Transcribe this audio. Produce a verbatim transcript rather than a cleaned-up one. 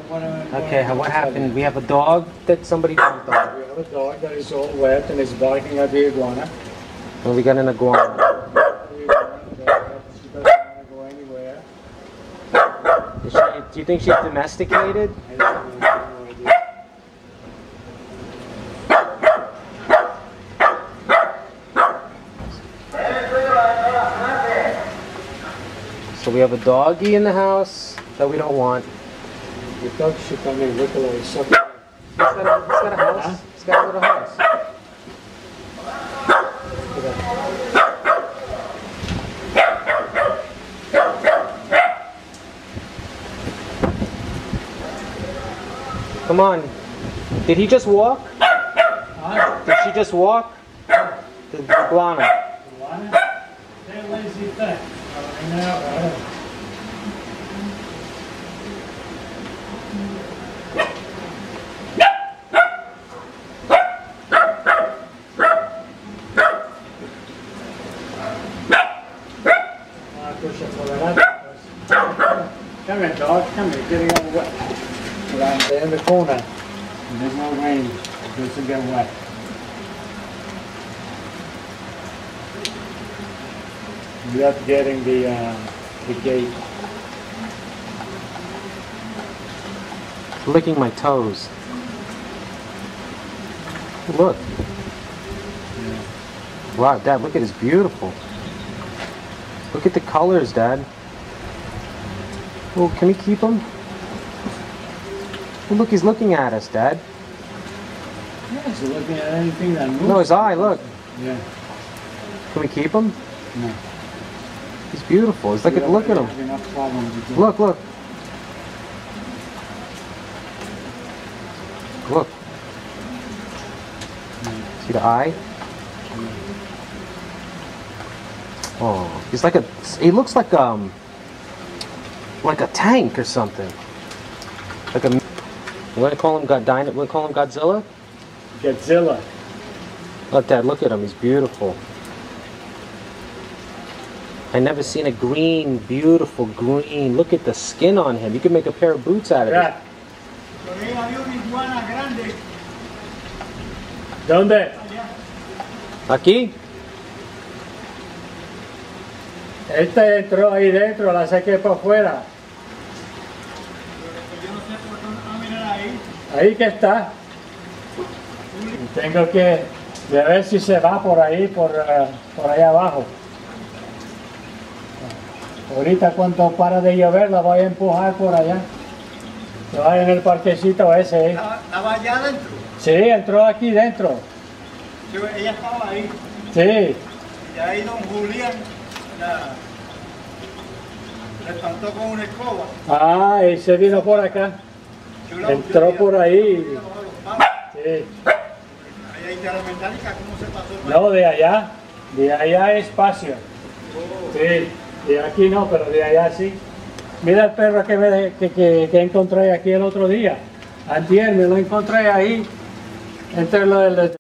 Okay, what happened? We have a dog that somebody dumped on. We have a dog that is all wet and is barking at the iguana. And we got an iguana. She doesn't want to go anywhere. Is she, do you think she's domesticated? I don't have no idea. So we have a doggie in the house that we don't want. The dog should come in, look at it, something. He's got a, he's got a house. Huh? He's got a little house. Come on. Did he just walk? Huh? Did she just walk? The iguana. Iguana? That lazy thing. I know, right? Come here, dog. Come here. Getting all wet. Around there in the corner. And there's no rain. It doesn't get wet. We are getting the uh, the gate. Licking my toes. Look. Yeah. Wow, Dad, look at this, beautiful. Look at the colors, Dad. Oh, can we keep him? Oh, look, he's looking at us, Dad. Yeah, he's looking at anything that moves. No, his eye, look. Yeah. Can we keep him? No. He's beautiful. He's like, We look at already him. have enough problems with that. Look, look. Look. Yeah. See the eye? Oh, he's like a, he looks like um, like a tank or something. Like a, what do you call him? God, Dino, what do you call him? Godzilla? Godzilla. Look, Dad, look at him. He's beautiful. I never seen a green, beautiful green. Look at the skin on him. You could make a pair of boots out of it. Yeah. ¿Dónde? Aquí? Este entró ahí dentro, la saqué para afuera. Ahí que está. Y tengo que de ver si se va por ahí, por, uh, por ahí abajo. Ahorita cuando para de llover la voy a empujar por allá. Se va en el parquecito ese. ¿Eh? ¿Estaba allá adentro? Sí, entró aquí dentro. Sí, ella estaba ahí. Sí. Y ahí don Julián la, la espantó con una escoba. Ah, y se vino por acá. Yo la Entró busqué, por ahí. Sí. Ahí está la metálica, ¿cómo se pasó? No, de allá. De allá es espacio. Oh. Sí. De aquí no, pero de allá sí. Mira el perro que, me, que, que, que encontré aquí el otro día. Antier me lo encontré ahí entre los...